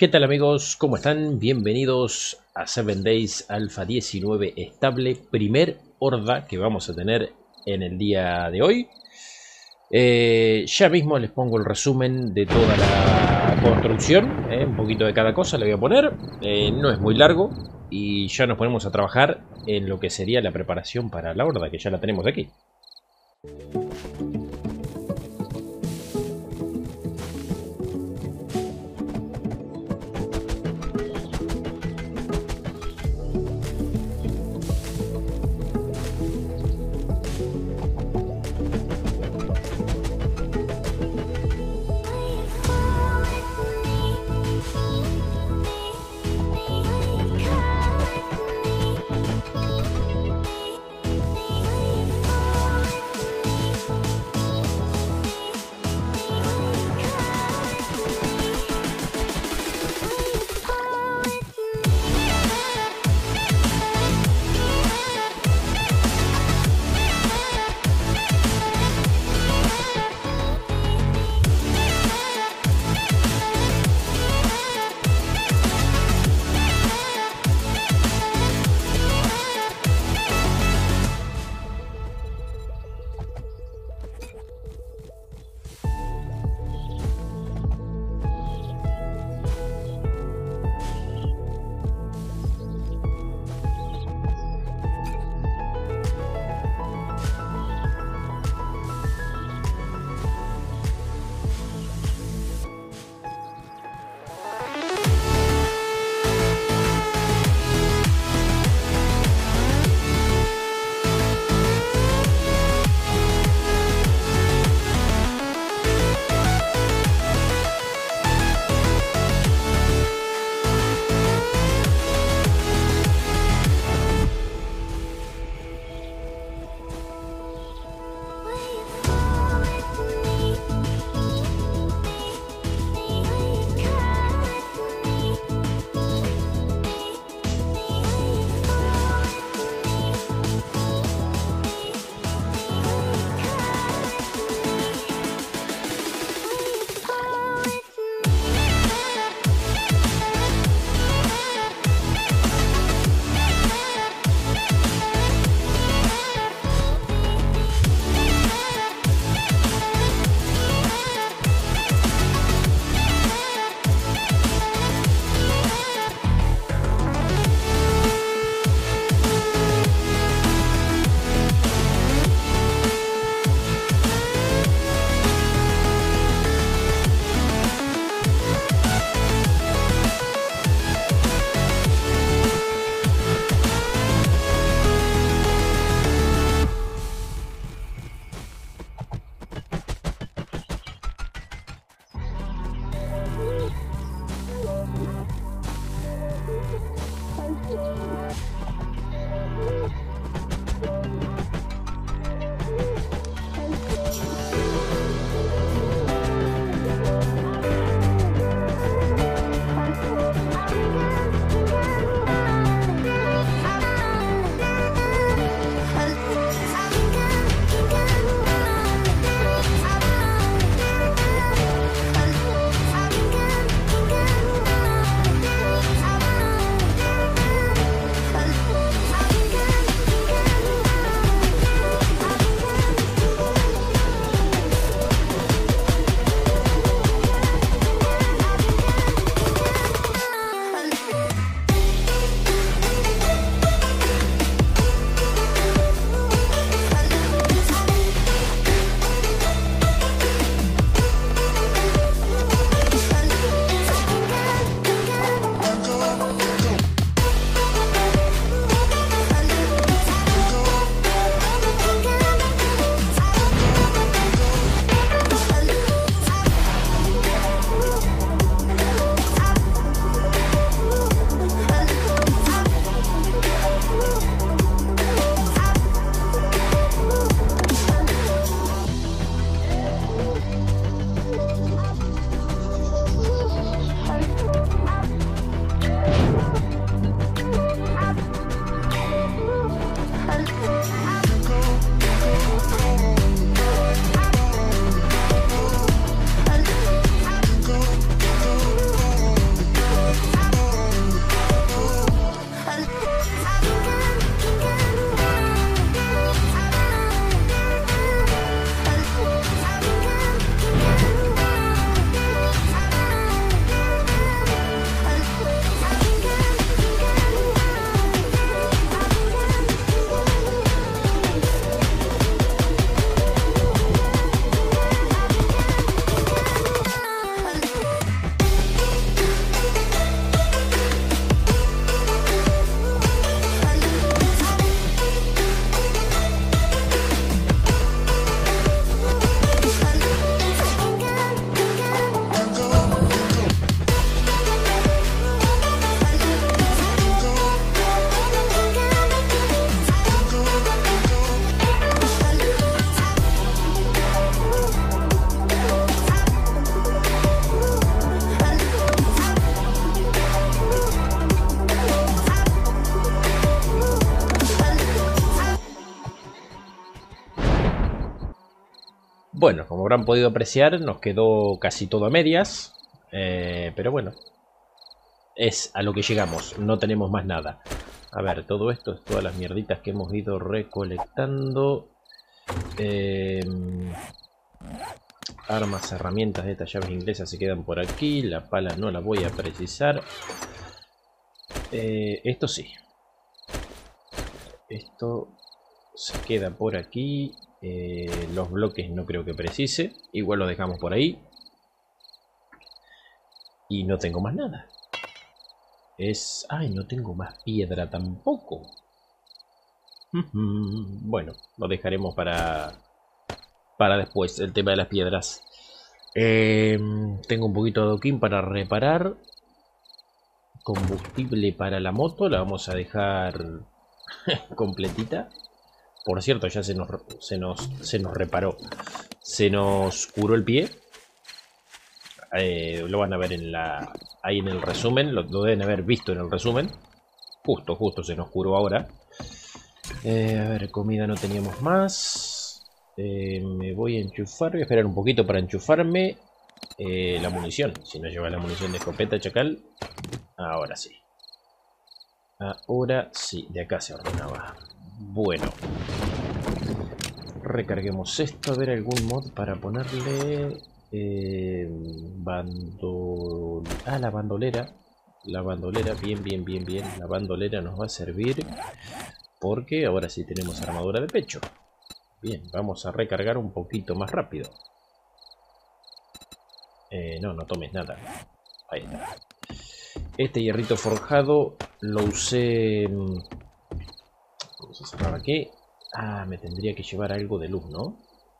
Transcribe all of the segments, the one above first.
¿Qué tal amigos? ¿Cómo están? Bienvenidos a 7 Days Alpha 19 estable, primer horda que vamos a tener en el día de hoy. Ya mismo les pongo el resumen de toda la construcción, un poquito de cada cosa le voy a poner, no es muy largo y ya nos ponemos a trabajar en lo que sería la preparación para la horda, que ya la tenemos aquí. Bueno, como habrán podido apreciar, nos quedó casi todo a medias. Pero bueno, es a lo que llegamos, no tenemos más nada. A ver, todo esto es todas las mierditas que hemos ido recolectando. Armas, herramientas de estas llaves inglesas se quedan por aquí. La pala no la voy a precisar. Esto sí. Esto se queda por aquí. Los bloques no creo que precise. Igual los dejamos por ahí. Y no tengo más nada. Ay, no tengo más piedra tampoco. Bueno, lo dejaremos para después, el tema de las piedras. Tengo un poquito de adoquín para reparar. Combustible para la moto, la vamos a dejar completita. Por cierto, ya se nos reparó. Se nos curó el pie. Lo van a ver ahí en el resumen. Lo deben haber visto en el resumen. Justo se nos curó ahora. A ver, comida no teníamos más. Me voy a enchufar. Voy a esperar un poquito para enchufarme la munición. Si no lleva la munición de escopeta, chacal. Ahora sí. Ahora sí, de acá se ordenaba. Bueno. Recarguemos esto. A ver, algún mod para ponerle... la bandolera. La bandolera, bien. La bandolera nos va a servir. Porque ahora sí tenemos armadura de pecho. Bien, vamos a recargar un poquito más rápido. No tomes nada. Ahí está. Este hierrito forjado lo usé... Vamos a cerrar aquí. Me tendría que llevar algo de luz, ¿no?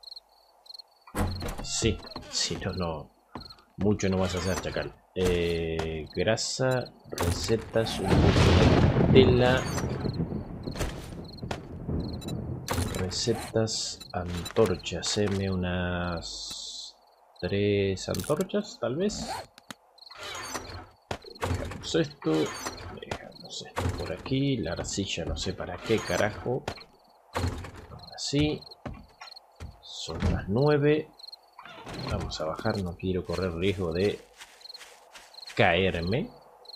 Sí, no. Mucho no vas a hacer, chacal. Grasa, recetas, un poco de tela. Recetas, antorchas. Unas 3 antorchas, tal vez. Dejamos esto por aquí. La arcilla no sé para qué carajo. Así. Son las 9. Vamos a bajar, no quiero correr riesgo de caerme.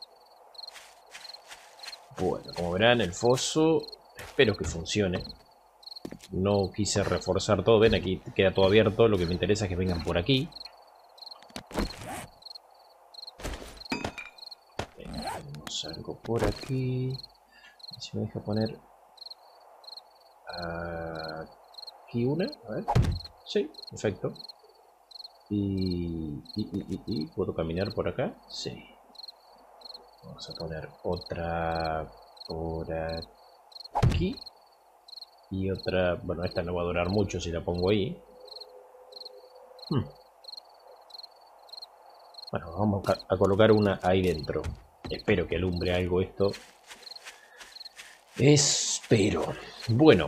Bueno, como verán, el foso espero que funcione. No quise reforzar todo, ven, aquí queda todo abierto. Lo que me interesa es que vengan por aquí. Tenemos algo por aquí. Si me deja poner aquí una, a ver. Sí, perfecto. Y ¿puedo caminar por acá? Sí. Vamos a poner otra por aquí. Y otra... Bueno, esta no va a durar mucho si la pongo ahí. Bueno, vamos a colocar una ahí dentro. Espero que alumbre algo esto. Espero. Bueno.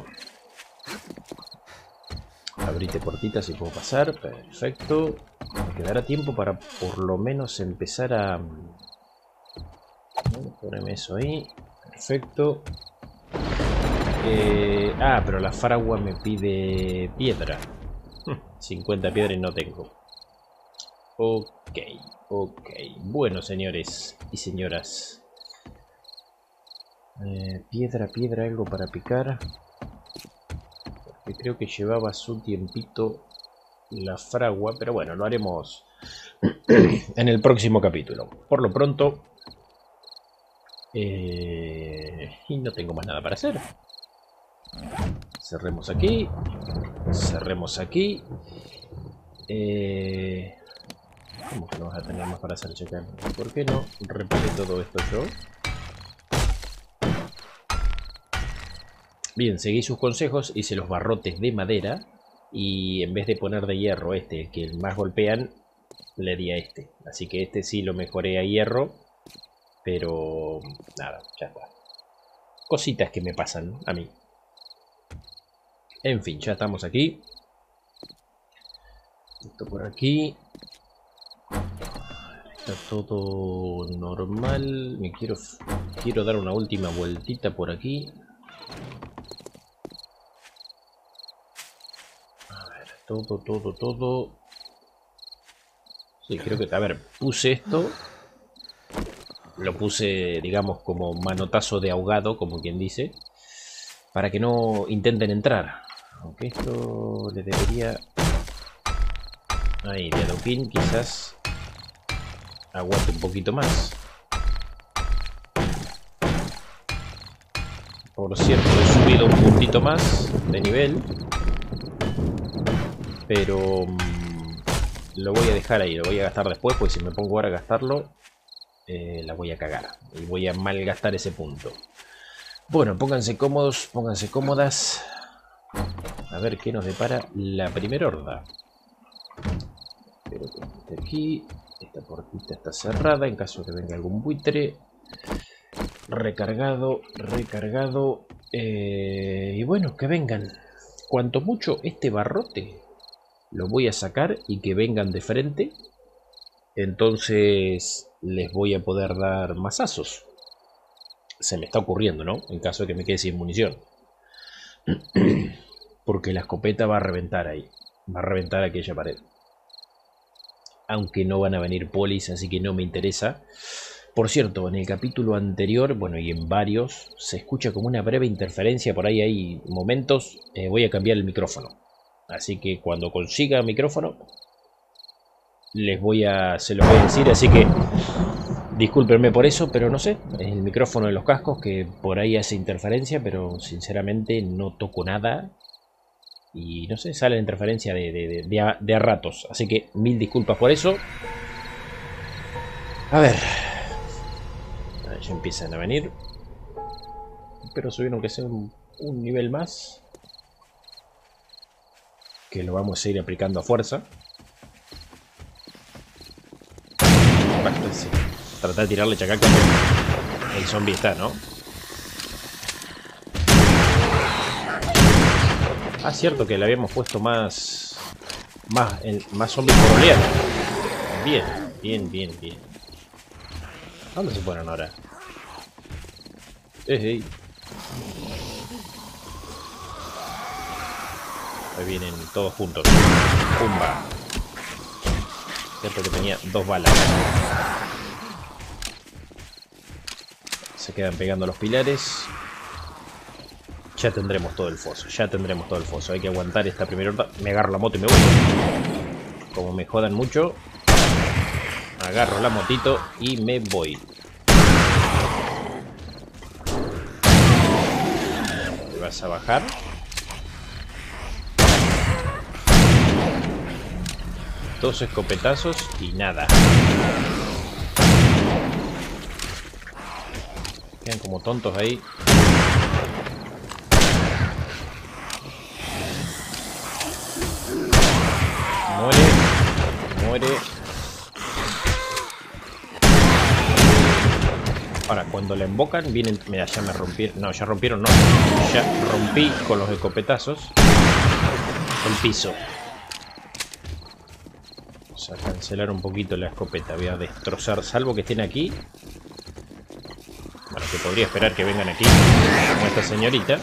Abrite puertita si puedo pasar. Perfecto. Me quedará tiempo para por lo menos empezar a... Poneme eso ahí. Perfecto. Pero la fragua me pide piedra. 50 piedras y no tengo. Ok. Bueno, señores y señoras. Piedra, algo para picar. Porque creo que llevaba su tiempito la fragua. Pero bueno, lo haremos en el próximo capítulo. Por lo pronto... y no tengo más nada para hacer. Cerremos aquí. Cerremos aquí. ¿Cómo que no vas a tener más para hacer, checar? ¿Por qué no repite todo esto yo? Bien, seguí sus consejos, hice los barrotes de madera. Y en vez de poner de hierro este, que más golpean, le di a este. Así que este sí lo mejoré a hierro. Pero nada, ya está. Cositas que me pasan a mí. En fin, ya estamos aquí. Esto por aquí. Está todo normal. Quiero dar una última vueltita por aquí. A ver, Todo. Sí, creo que... A ver, puse esto. Lo puse, digamos, como manotazo de ahogado, como quien dice. Para que no intenten entrar. Aunque esto le debería... Ahí, de adoquín quizás aguante un poquito más. Por cierto, he subido un puntito más de nivel. Pero lo voy a dejar ahí, lo voy a gastar después, pues si me pongo ahora a gastarlo, la voy a cagar. Y voy a malgastar ese punto. Bueno, pónganse cómodos, pónganse cómodas. A ver qué nos depara la primera horda. Espero que esté aquí. Esta puertita está cerrada en caso de que venga algún buitre. Recargado. Y bueno, que vengan. Cuanto mucho este barrote lo voy a sacar y que vengan de frente. Entonces les voy a poder dar mazazos. Se me está ocurriendo, ¿no? En caso de que me quede sin munición. Porque la escopeta va a reventar ahí. Va a reventar aquella pared. Aunque no van a venir polis, así que no me interesa. Por cierto, en el capítulo anterior, bueno, y en varios, se escucha como una breve interferencia. Por ahí hay momentos. Voy a cambiar el micrófono. Así que cuando consiga micrófono, se lo voy a decir. Así que discúlpenme por eso, pero no sé. Es el micrófono de los cascos que por ahí hace interferencia, pero sinceramente no toco nada. Y no sé, sale la interferencia de a ratos. Así que mil disculpas por eso. A ver. Ya empiezan a venir. Pero subieron que sea un nivel más. Que lo vamos a ir aplicando a fuerza. Sí. Tratar de tirarle chacaca cuando el zombie está, ¿no? Ah, cierto que le habíamos puesto más zombies por oleada. Bien. ¿Dónde se fueron ahora? Ahí vienen todos juntos. Pumba. Cierto que tenía 2 balas. Se quedan pegando los pilares. Ya tendremos todo el foso. Hay que aguantar esta primera horda. Me agarro la moto y me voy. Como me jodan mucho, agarro la motito y me voy. ¿Te vas a bajar? Dos escopetazos y nada. Quedan como tontos ahí. Muere. Ahora, cuando la invocan, vienen... Mira, ya me rompieron... No, ya rompieron, no. Ya rompí con los escopetazos el piso. Vamos a cancelar un poquito la escopeta. Voy a destrozar, salvo que estén aquí. Bueno, que podría esperar que vengan aquí, como esta señorita.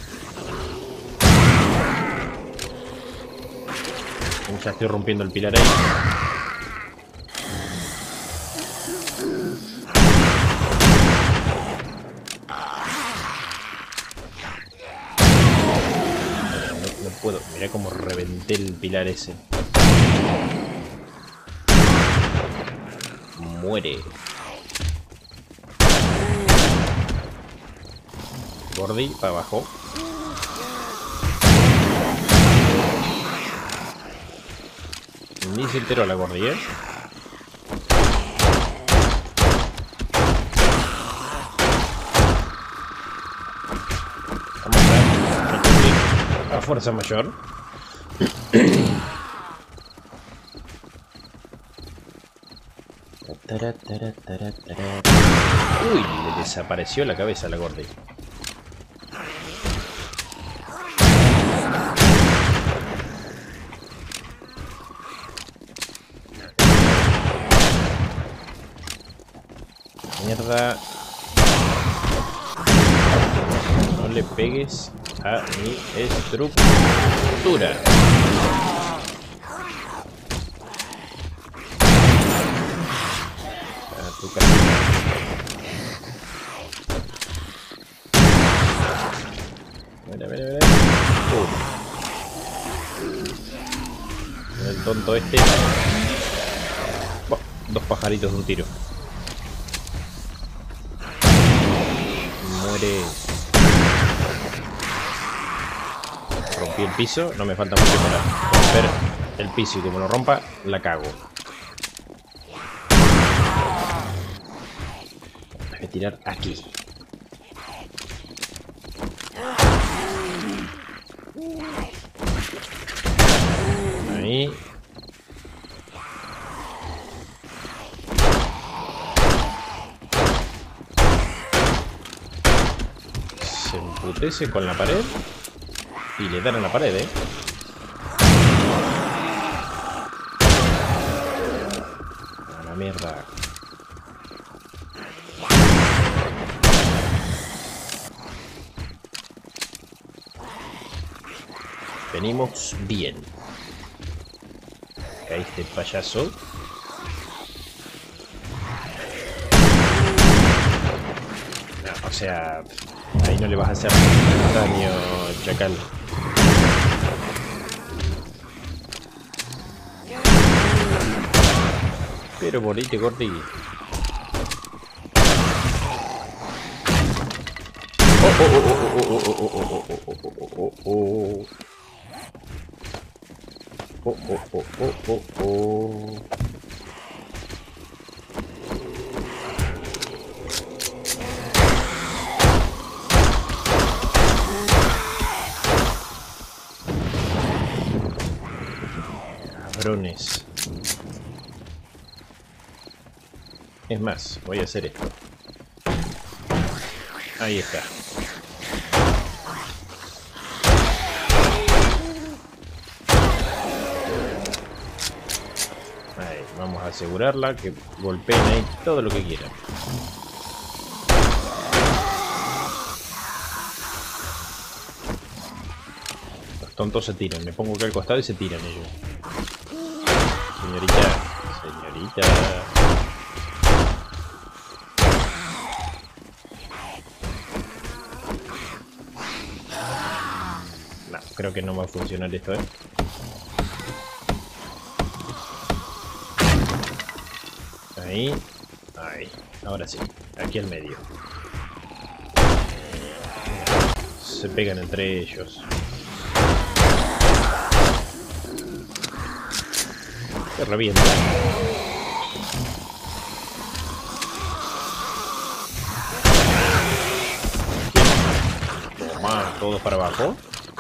Ya estoy rompiendo el pilar ahí. No puedo. Mirá cómo reventé el pilar ese. Muere. Gordi, para abajo. Ni se enteró la Gordi, ¿eh? Vamos a recurrir a fuerza mayor. Uy, le desapareció la cabeza a la Gordi. Mierda. No le pegues a mi estructura. A tu casita. Mira, mira, mira. El tonto este. Dos pajaritos de un tiro. Muere. Rompí el piso. No me falta mucho para romper el piso. Y como lo rompa, la cago. Hay que tirar aquí. Ahí. Se emputece con la pared. Y le dan a la pared, A la mierda. Venimos bien. Caíste, payaso. No, o sea, ahí no le vas a hacer daño, chacal. Pero morite, corte. Cabrones. Es más, voy a hacer esto. Ahí está. Ahí, vamos a asegurarla que golpeen ahí todo lo que quieran. Los tontos se tiran. Me pongo acá al costado y se tiran ellos. Señorita, señorita. No, creo que no va a funcionar esto, Ahí, ahí, ahora sí, aquí al medio. Se pegan entre ellos. Se revienta. Toma, todos para abajo.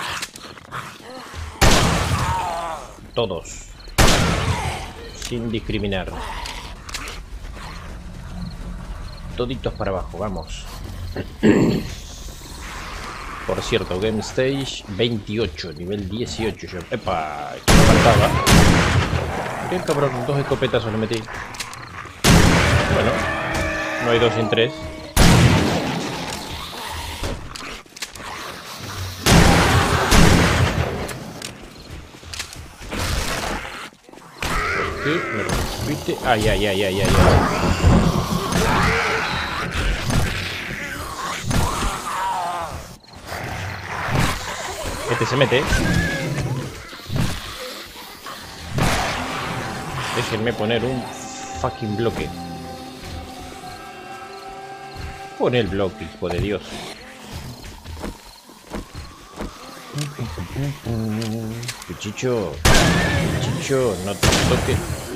Todos. Sin discriminar. Toditos para abajo, vamos. Por cierto, Game Stage 28, nivel 18. Yo... ¡Epa! ¿Qué me faltaba? ¿Qué cabrón? 2 escopetazos le metí. Bueno, no hay 2 sin 3. ¿Qué? ¿Me rompiste? Ay, ay, ay, ay, ay, ay. Este se mete. Déjenme poner un fucking bloque. Pon el bloque, hijo de Dios. Pichicho, Pichicho, no te toques.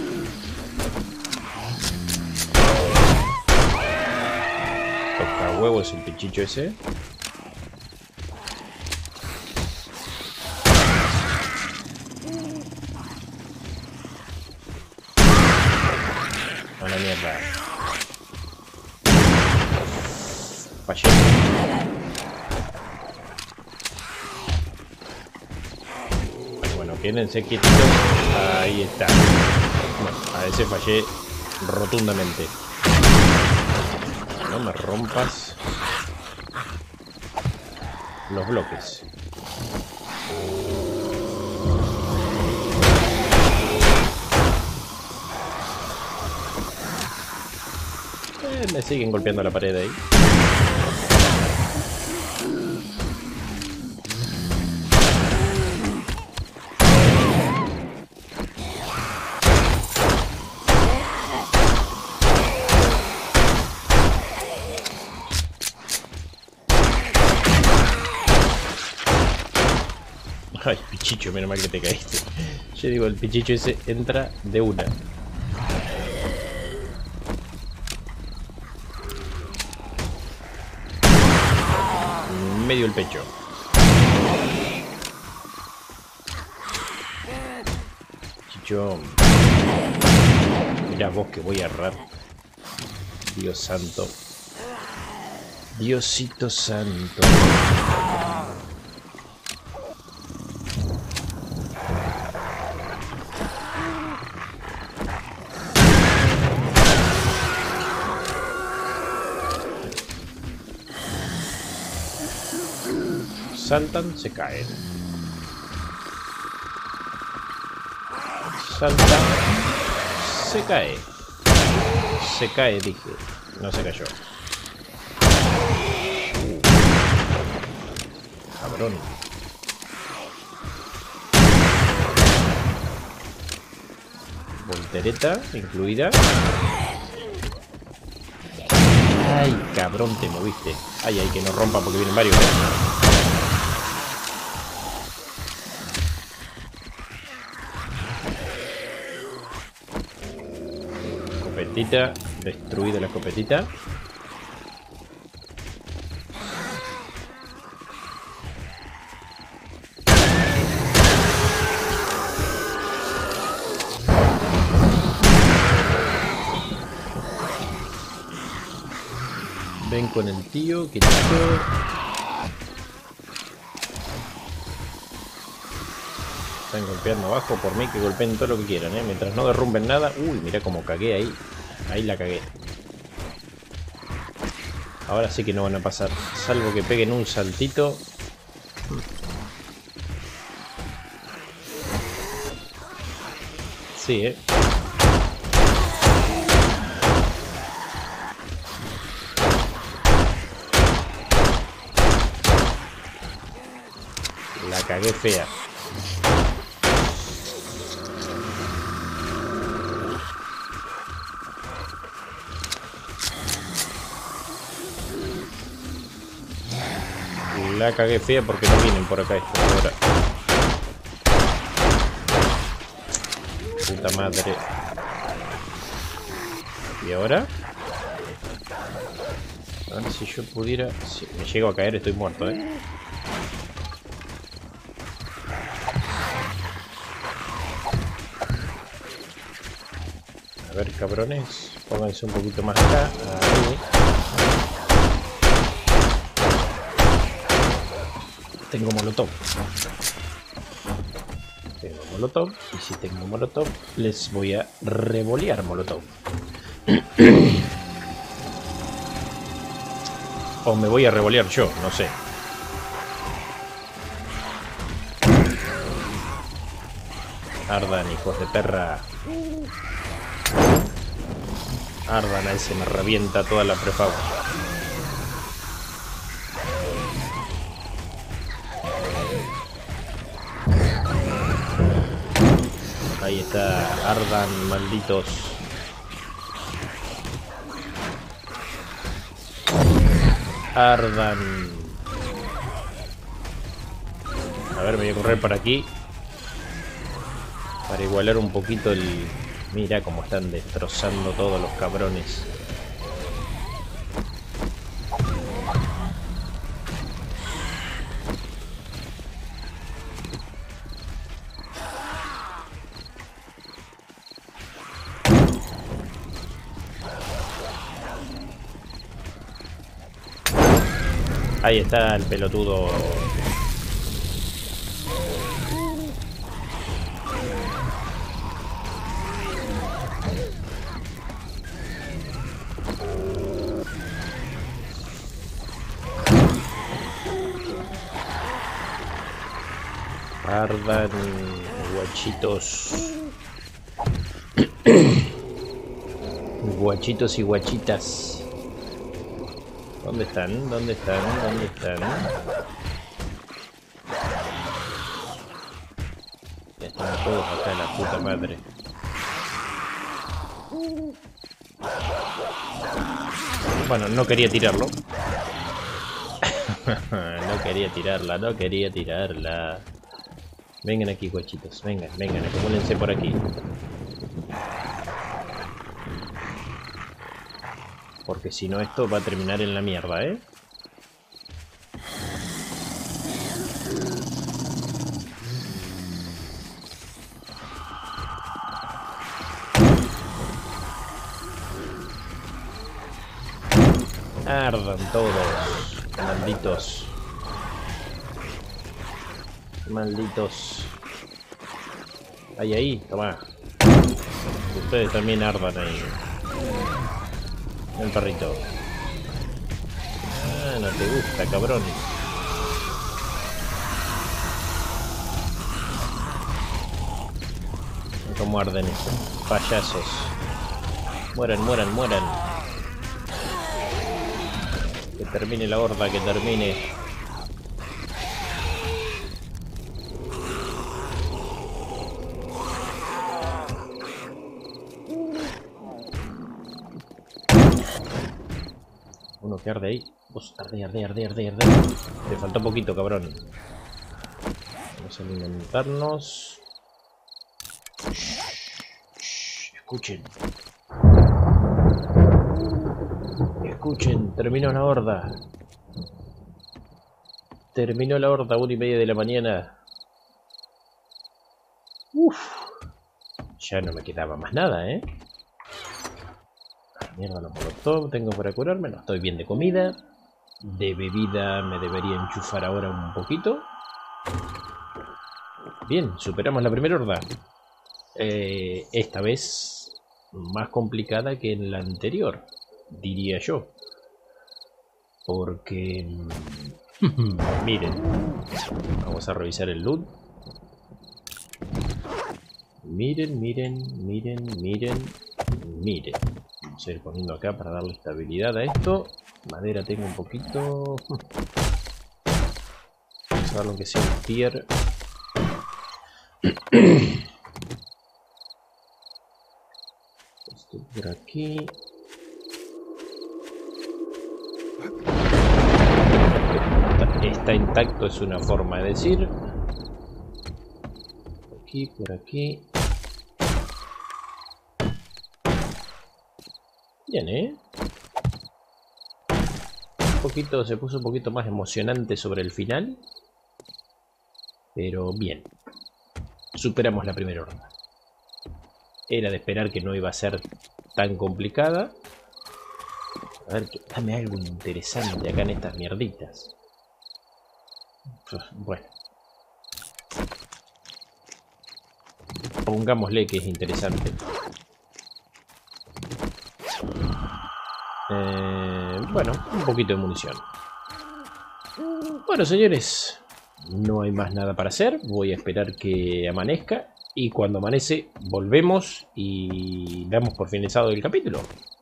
Toca huevos el pichicho ese. A la mierda. Fallé. Bueno, quédense quietitos. Ahí está. Bueno, a ese fallé rotundamente. No me rompas los bloques. Me siguen golpeando la pared ahí. Ay, pichicho, menos mal que te caíste. Yo digo, el pichicho ese entra de una. Medio el pecho. Chicho. Mira vos que voy a errar. Dios santo. Diosito santo. Saltan, se caen. Saltan, se cae. Se cae, dije. No se cayó. Cabrón. Voltereta incluida. Ay, cabrón, te moviste. Ay, ay, que no rompa porque vienen varios, Escopetita, destruida la escopetita. Ven con el tío, que están golpeando abajo, por mí que golpeen todo lo que quieran, mientras no derrumben nada. Uy, mira cómo cagué ahí. Ahí la cagué. Ahora sí que no van a pasar, salvo que peguen un saltito. Sí, la cagué fea. La cagué fea porque no vienen por acá estos ahora. Puta madre. ¿Y ahora? A ver si yo pudiera... Si me llego a caer estoy muerto, A ver, cabrones. Pónganse un poquito más acá. Ahí. Tengo molotov. Tengo molotov. Y si tengo molotov, les voy a revolear molotov. O me voy a revolear yo, no sé. Ardan, hijos de perra. Ardan, a ese me revienta toda la prefago. Ahí está, ardan, malditos. Ardan. A ver, me voy a correr para aquí. Para igualar un poquito el... Mira cómo están destrozando todos los cabrones. Ahí está el pelotudo. Ardan, guachitos. Guachitos y guachitas. ¿Dónde están? ¿Dónde están? ¿Dónde están? Ya están todos acá, la puta madre. Bueno, no quería tirarlo. No quería tirarla, no quería tirarla. Vengan aquí, guachitos. Vengan, vengan, acumúlense por aquí. Porque si no, esto va a terminar en la mierda, ¿eh? Ardan todos. Malditos. Malditos. Ahí, toma. Ustedes también ardan ahí. El perrito. Ah, no te gusta, cabrón. ¿Cómo arden estos payasos? Mueran, mueran, mueran. Que termine la horda, que termine. Uno que arde ahí. Pues arde, arde, arde, arde, arde. Te faltó poquito, cabrón. Vamos a alimentarnos. Escuchen. Escuchen, terminó la horda. Terminó la horda, 1:30 de la mañana. Uff. Ya no me quedaba más nada, ¿eh? Mierda, los molotov tengo para curarme. No estoy bien de comida. De bebida me debería enchufar ahora un poquito. Bien, superamos la primera horda. Esta vez más complicada que en la anterior, diría yo. Porque... miren. Vamos a revisar el loot. Miren, miren, miren, miren, miren. Vamos a ir poniendo acá para darle estabilidad a esto. Madera tengo un poquito. Vamos a darle aunque sea un tier. Esto por aquí. Está intacto, es una forma de decir. Aquí, por aquí. Bien, ¿eh? Se puso un poquito más emocionante sobre el final. Pero bien. Superamos la primera horda. Era de esperar que no iba a ser tan complicada. A ver, dame algo interesante acá en estas mierditas. Bueno. Pongámosle que es interesante. Bueno, un poquito de munición. Bueno, señores, no hay más nada para hacer. Voy a esperar que amanezca. Y cuando amanece, volvemos y damos por finalizado el capítulo.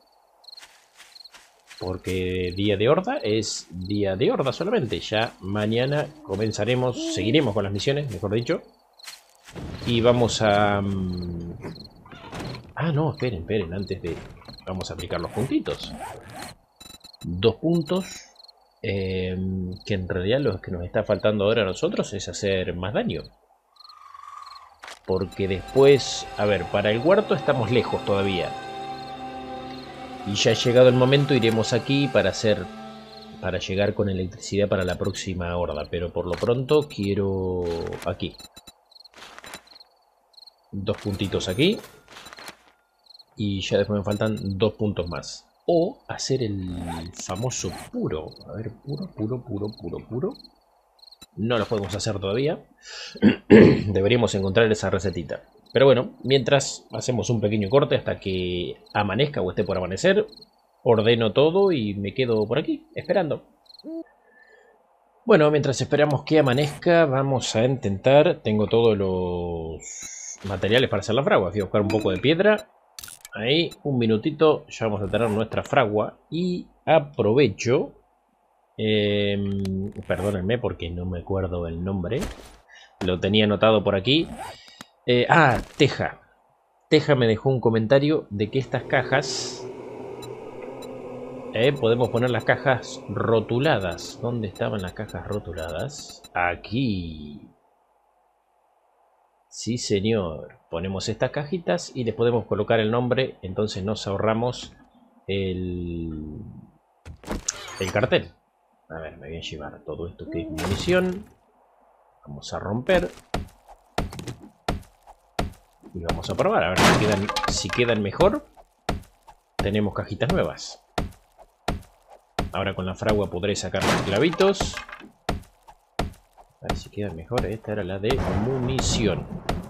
Porque día de horda es día de horda solamente. Ya mañana comenzaremos, seguiremos con las misiones, mejor dicho. Y vamos a... Ah, no, esperen, antes de... Vamos a aplicar los puntitos. 2 puntos. Que en realidad lo que nos está faltando ahora a nosotros es hacer más daño. Porque después... A ver, para el huerto estamos lejos todavía. Y ya ha llegado el momento, iremos aquí para hacer... Para llegar con electricidad para la próxima horda. Pero por lo pronto quiero... Aquí. 2 puntitos aquí. Y ya después me faltan 2 puntos más. O hacer el famoso puro. A ver, puro. No lo podemos hacer todavía. Deberíamos encontrar esa recetita. Pero bueno, mientras hacemos un pequeño corte hasta que amanezca o esté por amanecer. Ordeno todo y me quedo por aquí, esperando. Bueno, mientras esperamos que amanezca, vamos a intentar... Tengo todos los materiales para hacer la fragua. Voy a buscar un poco de piedra. Ahí, un minutito, ya vamos a tener nuestra fragua. Y aprovecho Perdónenme porque no me acuerdo el nombre. Lo tenía anotado por aquí. Teja. Teja me dejó un comentario de que estas cajas... podemos poner las cajas rotuladas. ¿Dónde estaban las cajas rotuladas? Aquí. Sí, señor. Ponemos estas cajitas y les podemos colocar el nombre. Entonces nos ahorramos el cartel. A ver, me voy a llevar todo esto que es munición. Vamos a romper. Y vamos a probar. A ver si quedan mejor. Tenemos cajitas nuevas. Ahora con la fragua podré sacar los clavitos. A ver si quedan mejor. Esta era la de munición.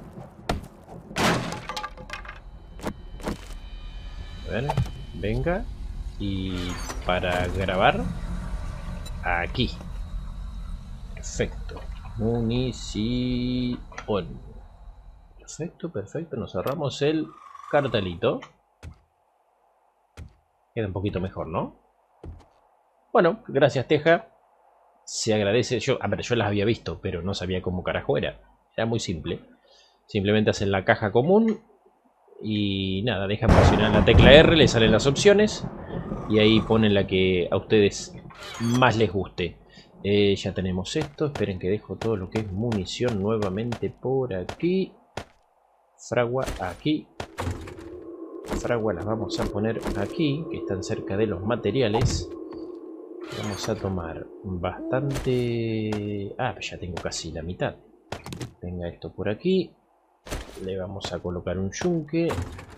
A ver, venga. Y para grabar, aquí. Perfecto. Munición. Perfecto, perfecto. Nos cerramos el cartelito. Queda un poquito mejor, ¿no? Bueno, gracias, Teja. Se agradece. Yo las había visto, pero no sabía cómo carajo era. Era muy simple. Simplemente hacen la caja común. Y nada, dejan presionar la tecla R, le salen las opciones. Y ahí ponen la que a ustedes más les guste. Ya tenemos esto. Esperen que dejo todo lo que es munición nuevamente por aquí. Fragua aquí. Fragua las vamos a poner aquí, que están cerca de los materiales. Vamos a tomar bastante... ya tengo casi la mitad. Venga esto por aquí. Le vamos a colocar un yunque.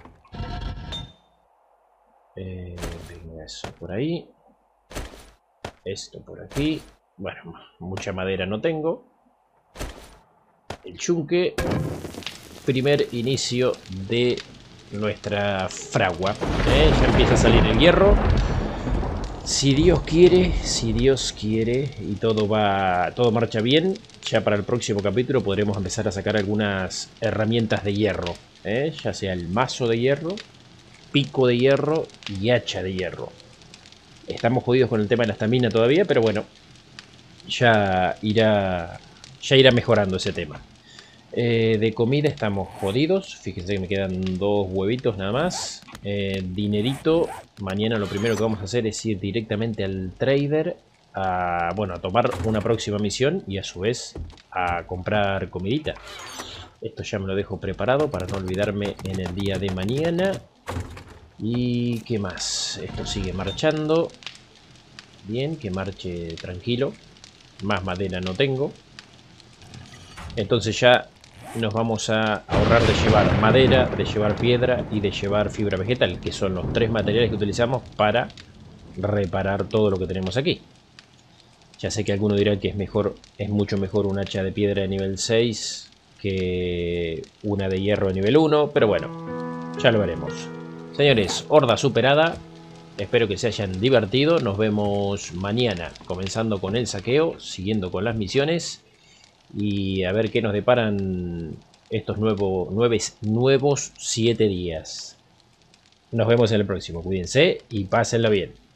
Venga eso por ahí. Esto por aquí. Bueno, mucha madera no tengo. El yunque. Primer inicio de nuestra fragua. Ya empieza a salir el hierro. Si Dios quiere y todo marcha bien, ya para el próximo capítulo podremos empezar a sacar algunas herramientas de hierro, ya sea el mazo de hierro, pico de hierro y hacha de hierro. Estamos jodidos con el tema de la estamina todavía, pero bueno, ya irá mejorando ese tema. De comida estamos jodidos. Fíjense que me quedan 2 huevitos nada más. Dinerito. Mañana lo primero que vamos a hacer es ir directamente al trader a tomar una próxima misión y a su vez a comprar comidita. Esto ya me lo dejo preparado para no olvidarme en el día de mañana. ¿Y qué más? Esto sigue marchando. Bien, que marche tranquilo. Más madera no tengo. Entonces ya nos vamos a ahorrar de llevar madera, de llevar piedra y de llevar fibra vegetal, que son los 3 materiales que utilizamos para reparar todo lo que tenemos aquí. Ya sé que alguno dirá que es mucho mejor un hacha de piedra de nivel 6 que una de hierro de nivel 1, pero bueno, ya lo veremos. Señores, horda superada. Espero que se hayan divertido. Nos vemos mañana, comenzando con el saqueo, siguiendo con las misiones. Y a ver qué nos deparan estos nuevos 7 días. Nos vemos en el próximo. Cuídense y pásenlo bien.